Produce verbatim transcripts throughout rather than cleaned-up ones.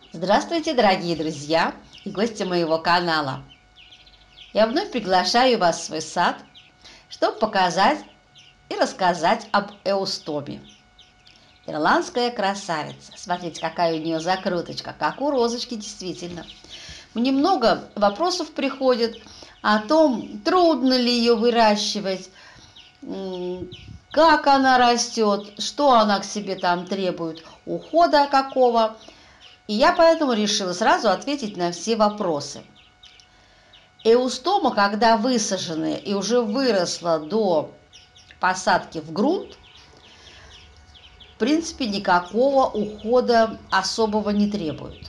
Здравствуйте, дорогие друзья и гости моего канала! Я вновь приглашаю вас в свой сад, чтобы показать и рассказать об эустоме. Ирландская красавица. Смотрите, какая у нее закруточка, как у розочки, действительно. Мне много вопросов приходит о том, трудно ли ее выращивать, как она растет, что она к себе там требует, ухода какого. И я поэтому решила сразу ответить на все вопросы. Эустома, когда высаженная и уже выросла до посадки в грунт, в принципе, никакого ухода особого не требует.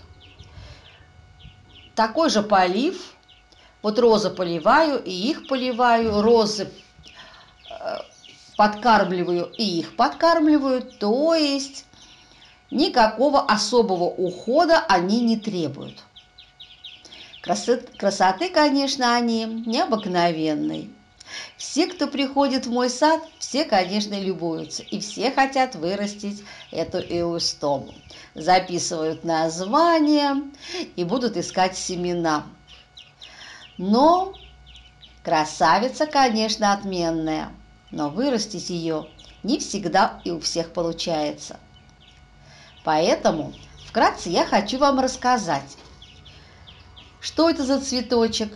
Такой же полив. Вот розы поливаю, и их поливаю, розы подкармливаю, и их подкармливаю. То есть никакого особого ухода они не требуют. Красоты, красоты, конечно, они необыкновенные. Все, кто приходит в мой сад, все, конечно, любуются. И все хотят вырастить эту эустому. Записывают название и будут искать семена. Но красавица, конечно, отменная. Но вырастить ее не всегда и у всех получается. Поэтому вкратце я хочу вам рассказать, что это за цветочек,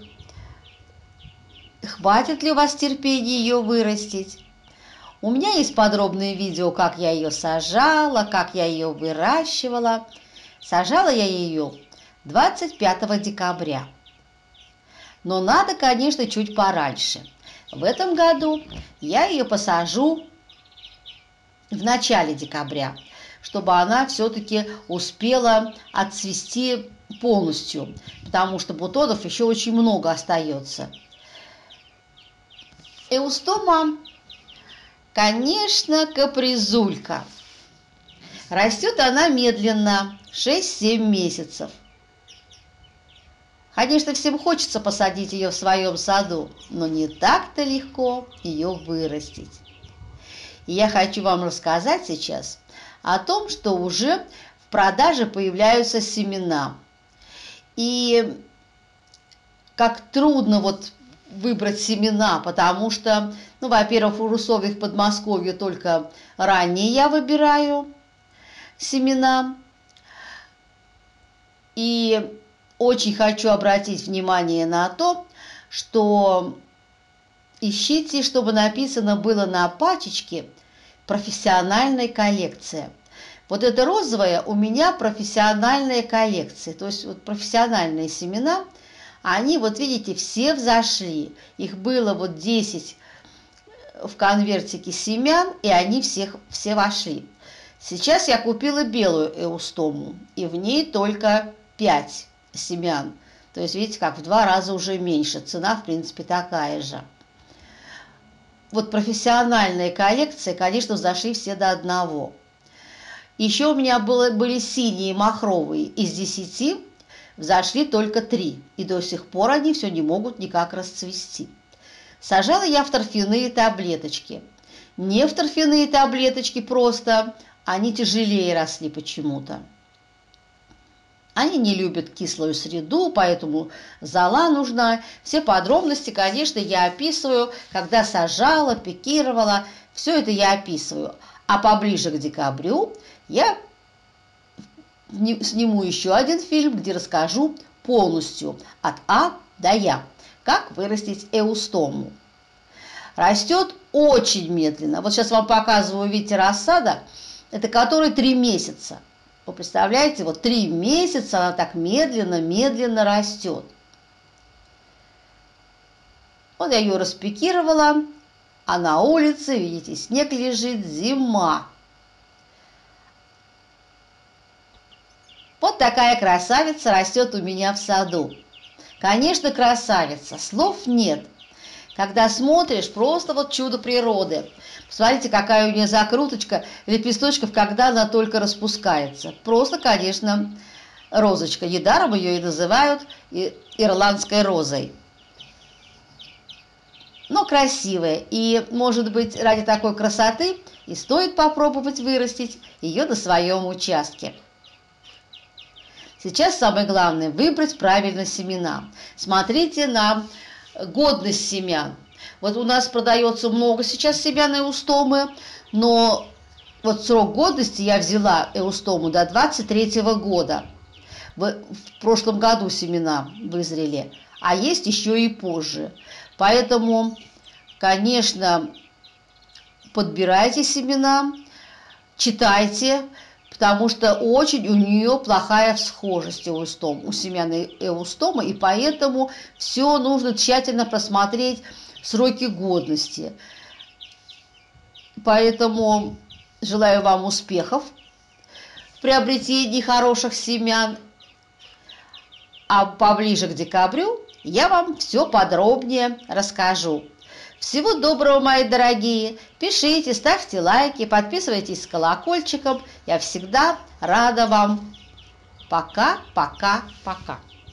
хватит ли у вас терпения ее вырастить. У меня есть подробное видео, как я ее сажала, как я ее выращивала. Сажала я ее двадцать пятого декабря. Но надо, конечно, чуть пораньше. В этом году я ее посажу в начале декабря, чтобы она все-таки успела отцвести полностью, потому что бутонов еще очень много остается. Эустома, конечно, капризулька. Растет она медленно, шесть-семь месяцев. Конечно, всем хочется посадить ее в своем саду, но не так-то легко ее вырастить. И я хочу вам рассказать сейчас о том, что уже в продаже появляются семена. И как трудно вот выбрать семена, потому что, ну, во-первых, в условиях Подмосковья только ранние я выбираю семена. И очень хочу обратить внимание на то, что ищите, чтобы написано было на пачечке «Профессиональная коллекция». Вот это розовая у меня профессиональная коллекция, то есть вот профессиональные семена, они, вот видите, все взошли. Их было вот десять в конвертике семян, и они всех, все вошли. Сейчас я купила белую эустому, и в ней только пять семян. То есть, видите, как в два раза уже меньше. Цена, в принципе, такая же. Вот профессиональная коллекция, конечно, взошли все до одного. Еще у меня было, были синие махровые. Из десяти взошли только три. И до сих пор они все не могут никак расцвести. Сажала я в торфяные таблеточки. Не в торфяные таблеточки просто, они тяжелее росли почему-то. Они не любят кислую среду, поэтому зола нужна. Все подробности, конечно, я описываю, когда сажала, пикировала. Все это я описываю. А поближе к декабрю я сниму еще один фильм, где расскажу полностью от А до Я, как вырастить эустому. Растет очень медленно. Вот сейчас вам показываю, видите, рассада, это который три месяца. Вы представляете, вот три месяца она так медленно-медленно растет. Вот я ее распикировала, а на улице, видите, снег лежит, зима. Вот такая красавица растет у меня в саду. Конечно, красавица, слов нет. Когда смотришь, просто вот чудо природы. Посмотрите, какая у нее закруточка лепесточков, когда она только распускается. Просто, конечно, розочка. Недаром ее и называют ирландской розой. Но красивая. И, может быть, ради такой красоты и стоит попробовать вырастить ее на своем участке. Сейчас самое главное выбрать правильно семена. Смотрите на годность семян. Вот у нас продается много сейчас семян эустомы, но вот срок годности я взяла эустому до двадцать третьего года. В, в прошлом году семена вызрели, а есть еще и позже. Поэтому, конечно, подбирайте семена, читайте, потому что очень у нее плохая всхожесть эустом, у семян эустомы, и поэтому все нужно тщательно просмотреть сроки годности. Поэтому желаю вам успехов в приобретении хороших семян. А поближе к декабрю я вам все подробнее расскажу. Всего доброго, мои дорогие! Пишите, ставьте лайки, подписывайтесь с колокольчиком. Я всегда рада вам. Пока, пока, пока.